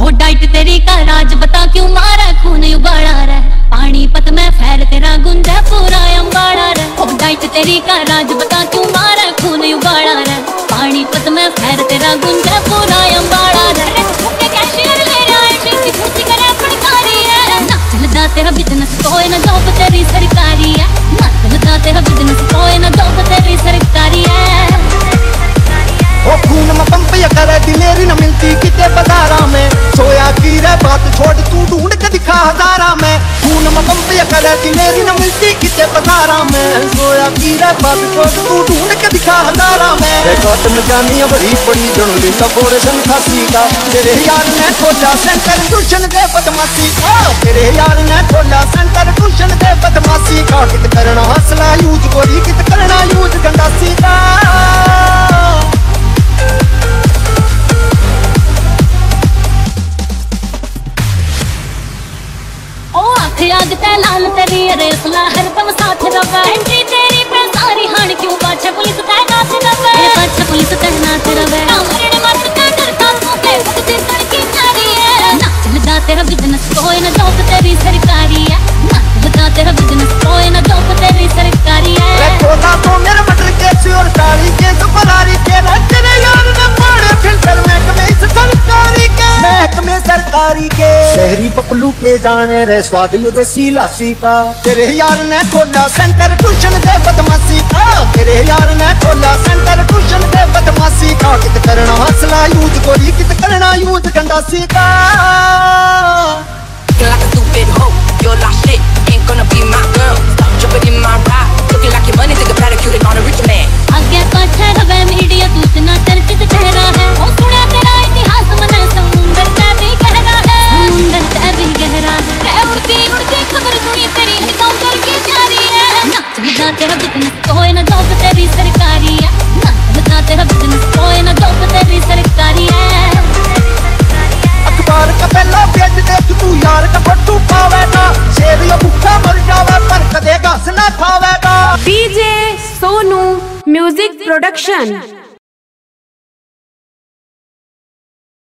हो डाइट तेरी का राज बता क्यों मारा खून उबाला रे, पानीपत में फैल तेरा गुंजा पूरा अंबाड़ा रे। हो डाइट तेरी का राज बता क्यों मारा खून उबाला रे, पानीपत में फैल तेरा गुंजा पूरा अंबाड़ा रे। कैशियर ले रहा है शीशी पूछी करे फड़कारी है, ना चलदा तेरा बिजनेस कोई ना जॉब तेरी सरकारी है, ना चलदा तेरा बिजनेस कोई ना जॉब तेरी सरकारी है। ओ खून में पंप या करे दिलेरी न मिलती किते बाजारा में, सोया की रे बात छोड़ तू ढूंढ के दिखा हजारा में। खून में पंप या करे दिलेरी न मिलती किते बाजारा में, सोया की रे बात छोड़ तू ढूंढ के दिखा हजारा में। रिकॉर्ड में जानी बड़ी बड़ी जर्नलिस्ट का कोरेशन खासी का, तेरे यार ने खोला सेंटर ट्यूशन दे बदमाशी का, तेरे यार ने खोला सेंटर ट्यूशन दे बदमाशी का। कित करना हौसला यूज गोरी कित करना यूज गंडासी का। आग ते लाल तेरी रेसला हर दम साथ रवा, एंट्री तेरी पे सारी हान क्यों पाछे पुलिस तैनात रवे, पाछे पुलिस तैनात रवे। कामरे मत का डरता तू पे भगती तड़की नारी है, ना चलदा तेरा बिजनेस कोई ना जॉब तेरी सरकारी है, ना चलदा तेरा बिजनेस कोई ना जॉब तेरी सरकारी है। रे खोदा तो मेरे मटर के और ताली के तो फरारी के तेरे यार ने पाड़े फिल्टर महकमे सरकारी के, महकमे सरकारी के। शहरी पपलू के जाने रे स्वाद देसी लासी का, तेरे यार ने खोला सेंटर ट्यूशन दे बदमाशी का, तेरे यार ने खोला सेंटर ट्यूशन दे बदमाशी का। कित करना हौसला यूज गोरी कित करना यूज गंडासी का। Looking like a stupid hoe, you're lost shit, ain't gonna be my girl. Stop jumping in my ride, looking like your money, take a pedicure on a rich man. आगे पाछे रवे media तू इतना चर्चित चेहरा है, ओ सुना तेरा इतिहास मने समुंदर से भी गहरा है, समुंदर से भी गहरा है। उड़ती उड़ती खबर सुनी तेरी एनकाउंटर की जारी है, ना चलदा तेरा बिजनेस कोई ना जॉब तेरी सरकारी है, ना चलदा तेरा बिजनेस कोई ना जॉब तेरी सरकारी है। अखबार का पहला पेज देख तू यार का फट्टू पावेगा, शेर या भूखा मर जावे पर कदे घास ना खावेगा। DJ Sonu music production.